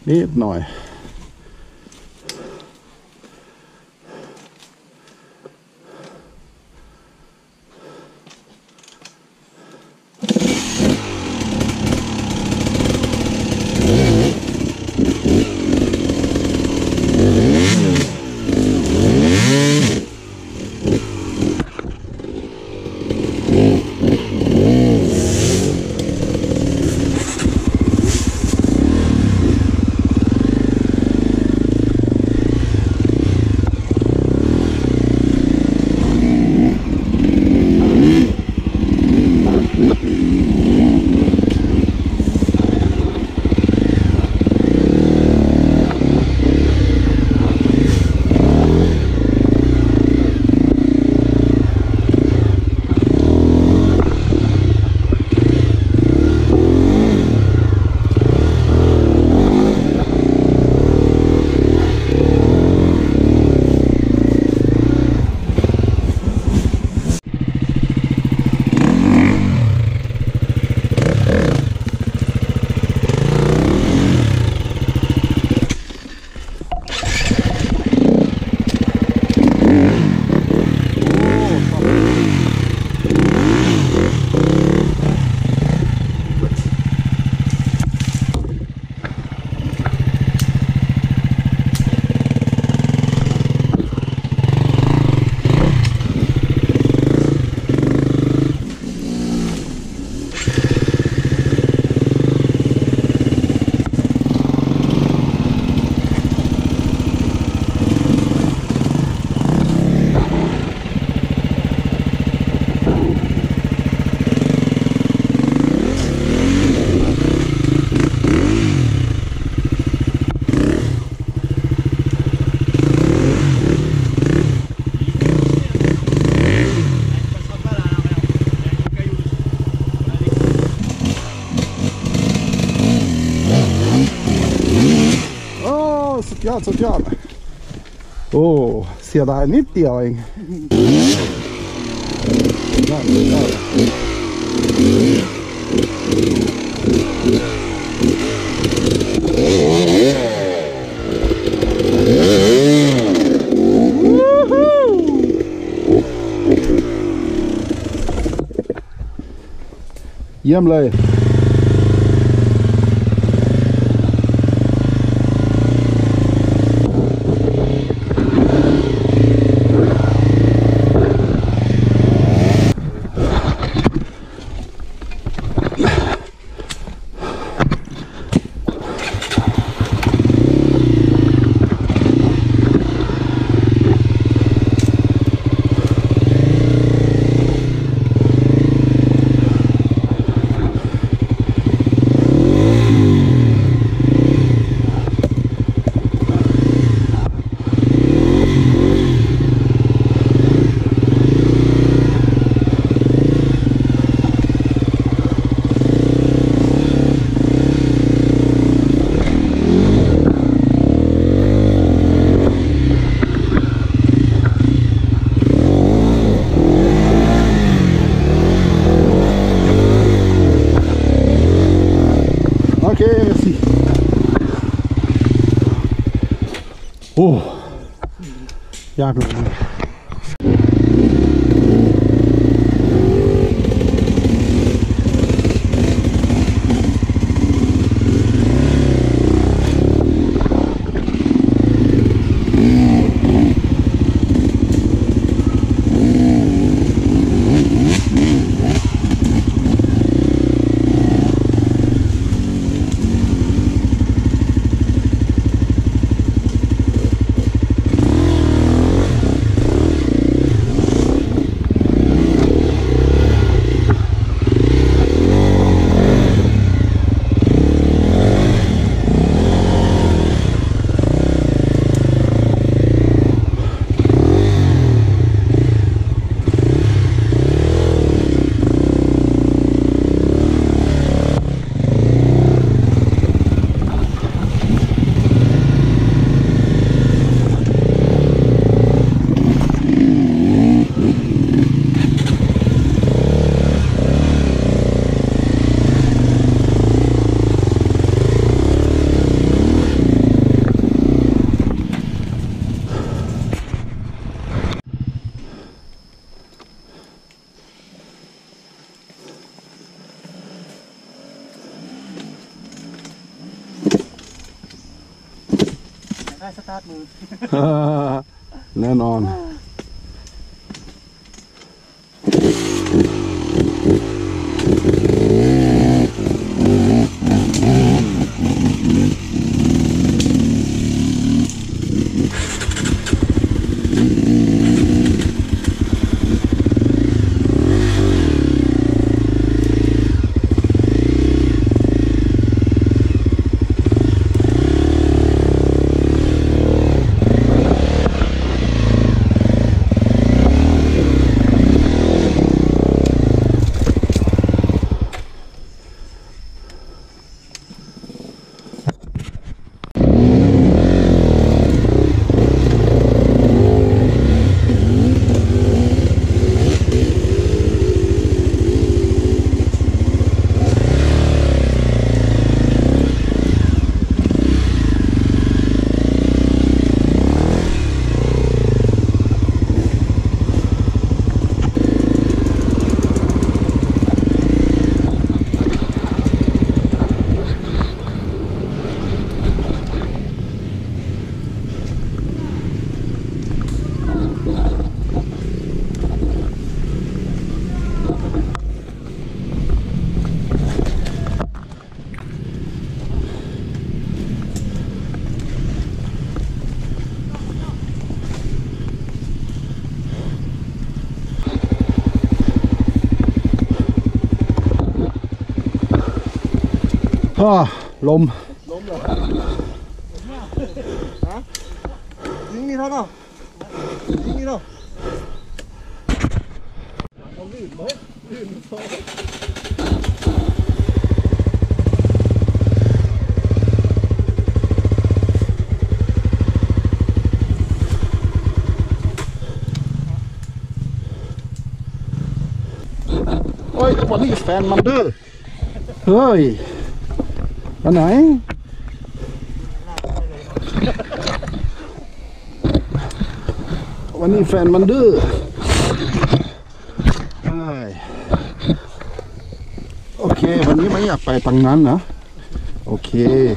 นิดหน่อยสุดยอดโอ้เสียดายนิดเดียวเองเยี่ยมเลยโอเค merci โอ้ยากเลยได้สตาร์ทมือแน่นอนลมเหรอฮะยิงนี่เท่าเนาะยิงนี่เนาะเอาลื่นไหมลื่นโซ่โอ้ยวันนี้แฟนมันดื้อเฮ้ยอันไหนวันนี้แฟนมันดื้อโอเควันนี้ไม่อยากไปทางนั้นนะโอเค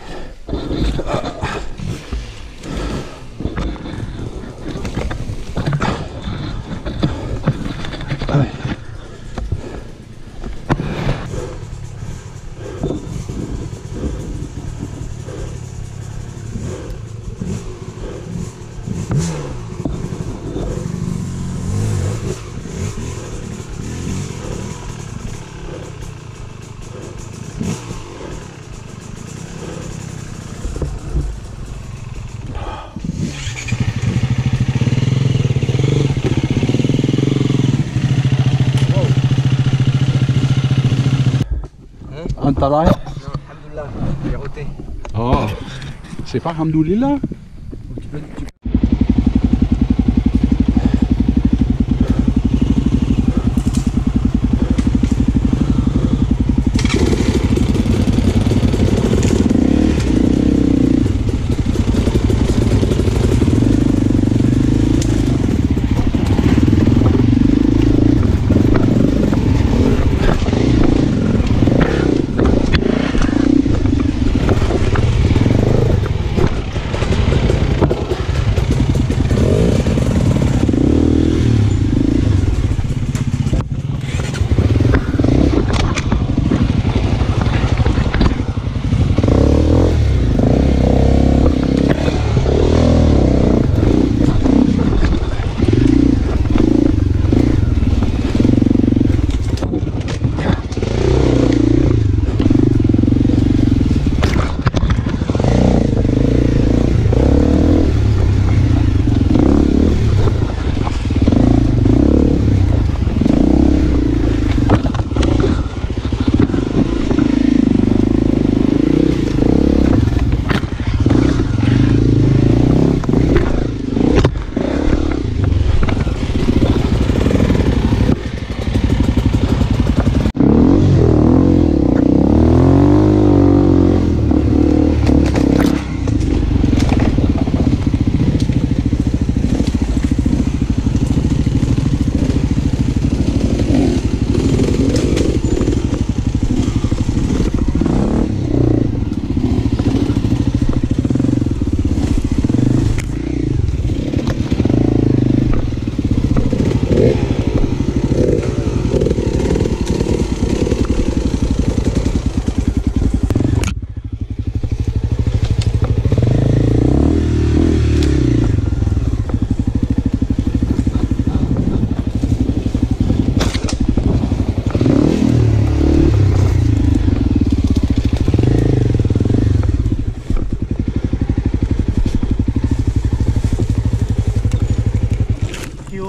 Antaranya? Alhamdulillah, ya Uti. Oh, c'est pas Alhamdulillah?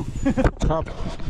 ครับ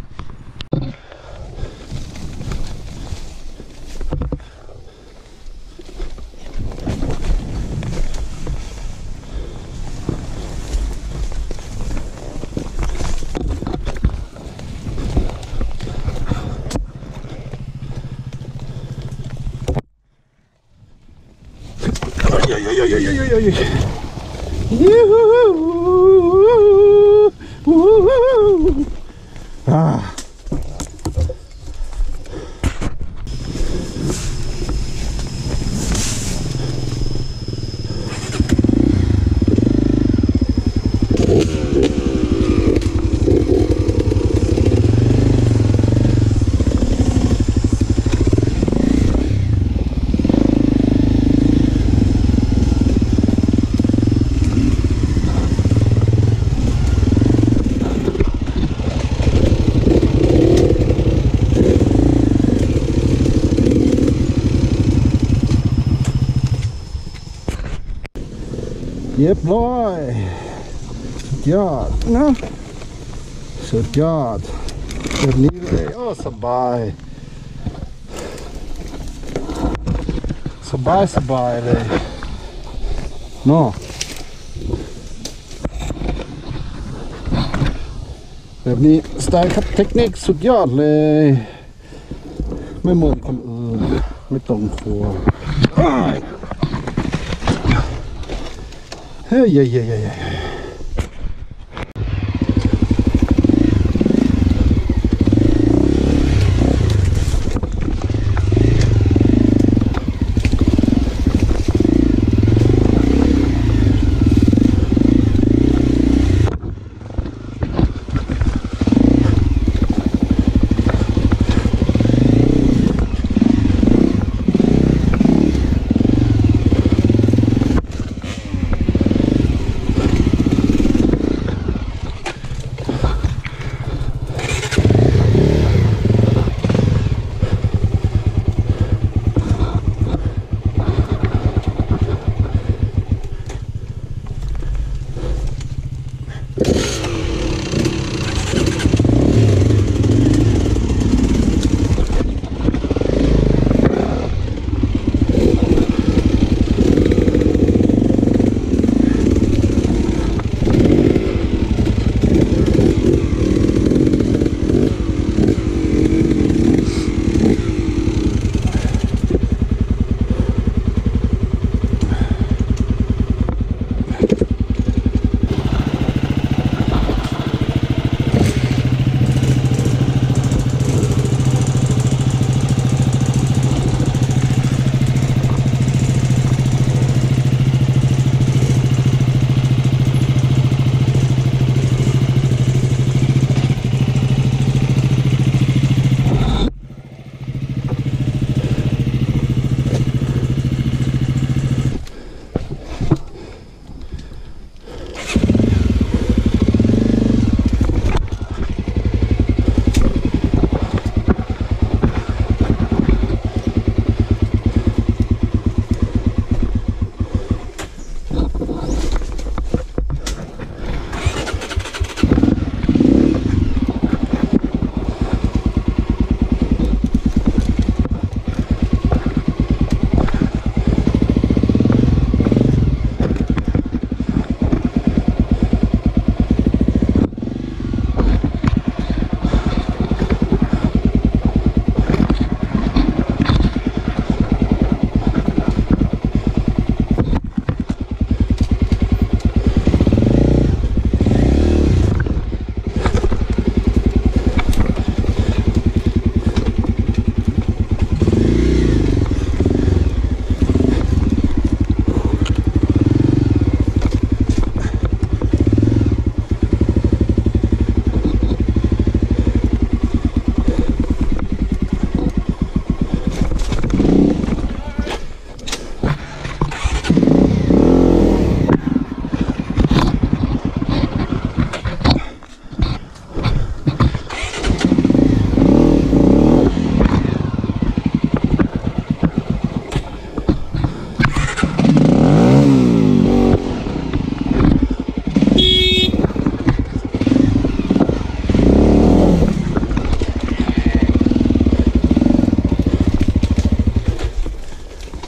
เรียบร้อยสุดยอดนะสุดยอดแบบนี้เลยโอ้สบายสบายเลยเนาะแบบนี้สไตล์ครับเทคนิคสุดยอดเลยไม่เหมือนคนอื่นไม่ตรงครัวเฮ้ย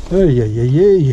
Aïe aïe aïe aïe.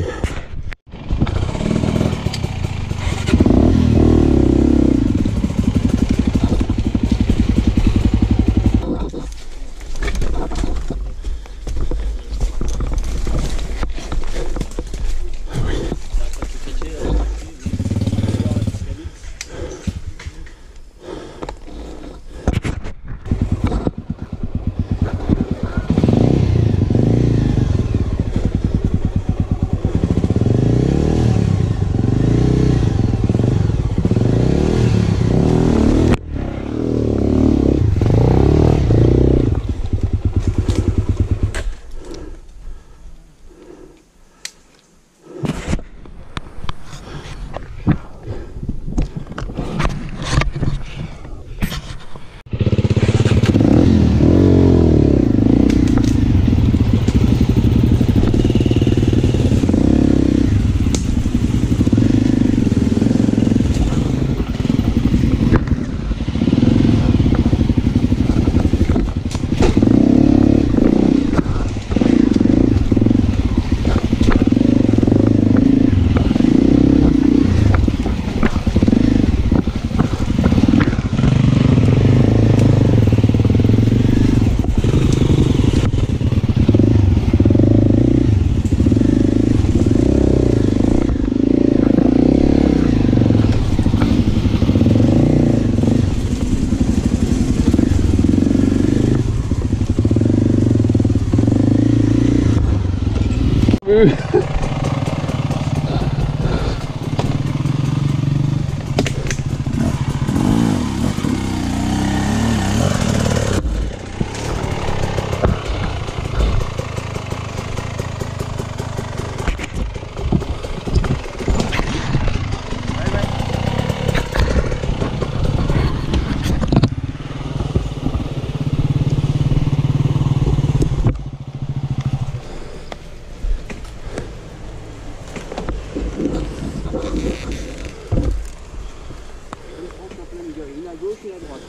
Une à gauche et à droite.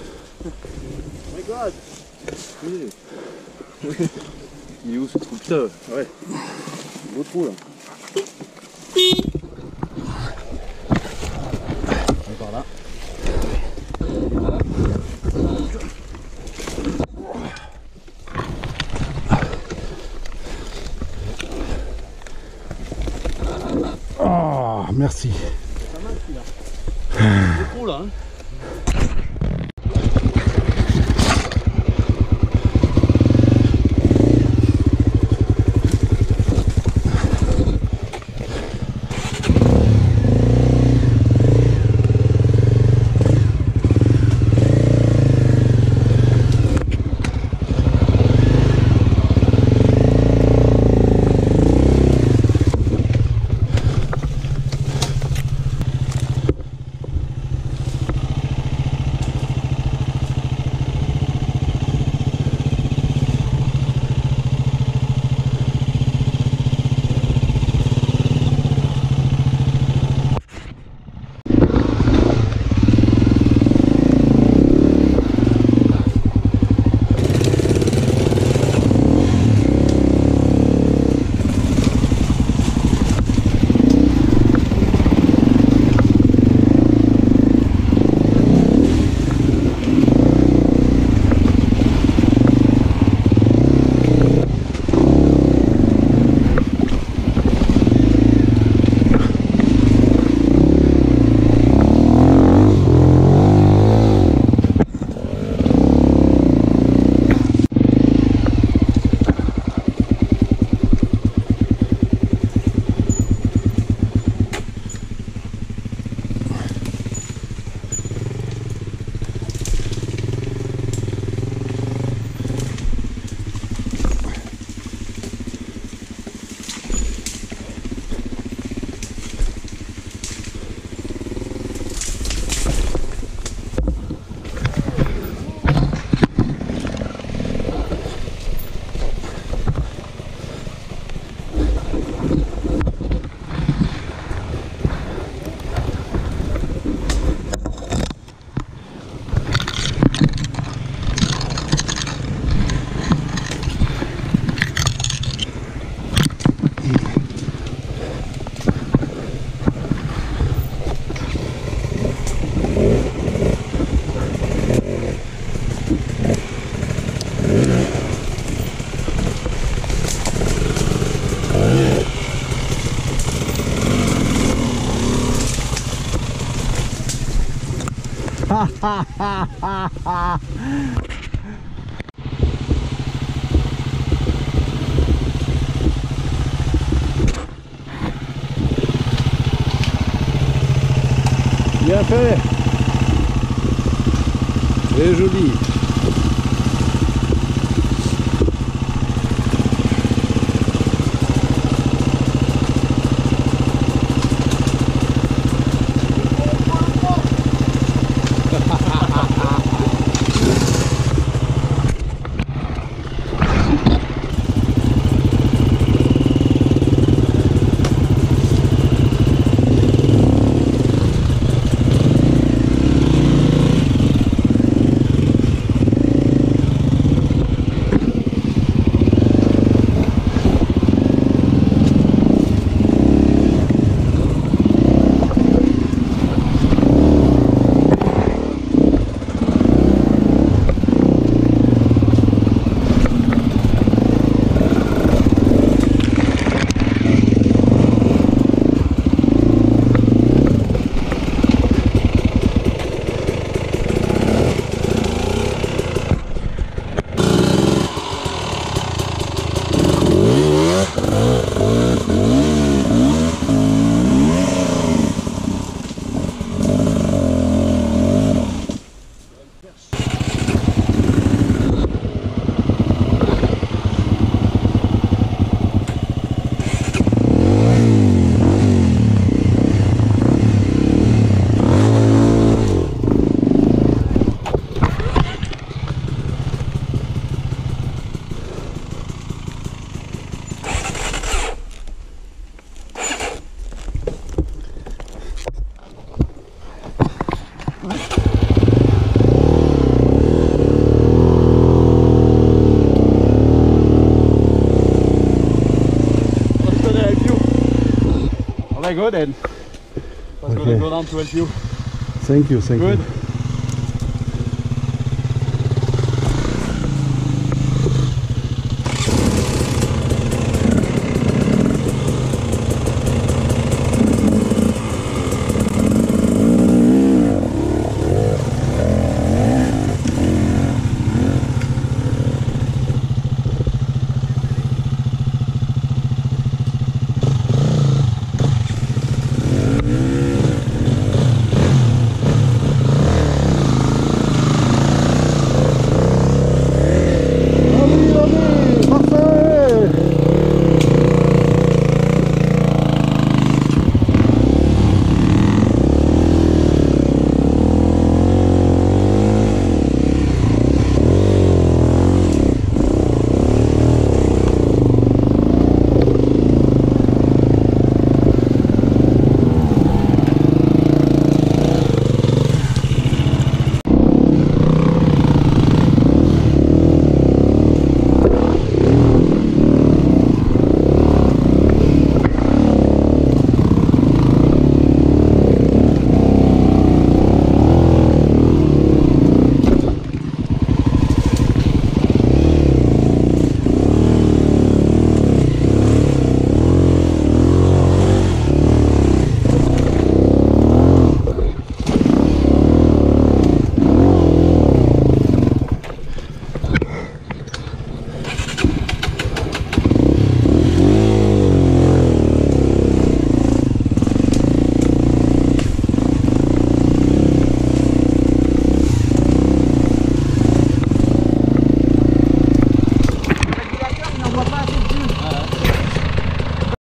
Regarde. Oui. Il est où ce trou? Putain, ouais. Beau trou là. Par là. Oh, merci. C'est pas mal celui-là. Beau trou là. Hein. Bien fait. C'est joli. Very good then. Let's Okay. go down to help you. Thank you, thank Good. you.